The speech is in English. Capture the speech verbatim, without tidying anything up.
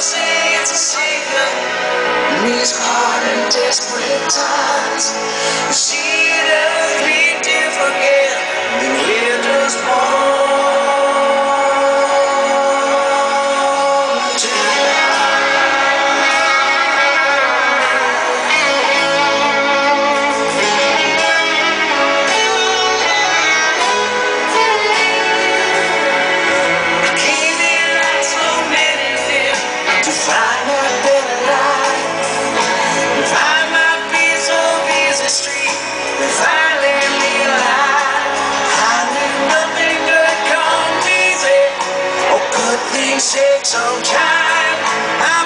say it's a signal in these hard and desperate times. She does me to forget that we're just one tonight. Came here like so many did to find a better life, find my piece of easy street, and finally realize I knew nothing good comes easy. Oh, good things take some time. I